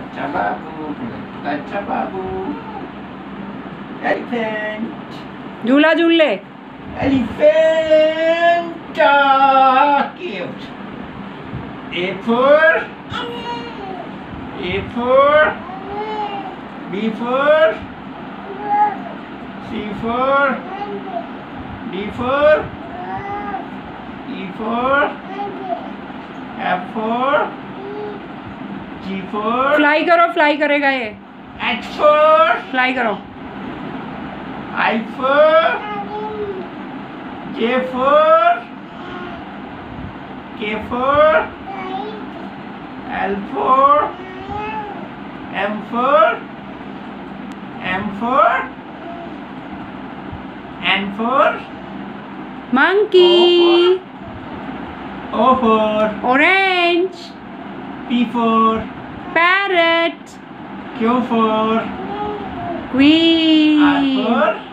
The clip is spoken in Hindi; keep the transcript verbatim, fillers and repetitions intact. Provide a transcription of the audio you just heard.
Chababu, chababu. Elephant. झूला झूल ले। Elephant. Ah, cute. A for. A for. B for. C for. D for. E for. F for. G for. Fly करो, फ्लाई करेगा ये। H for. फ्लाई करो। I for. J for. K for. L for. M for. M for. N for. Monkey. O for. Orange. P for. Parrot. Q for. Queen. R for.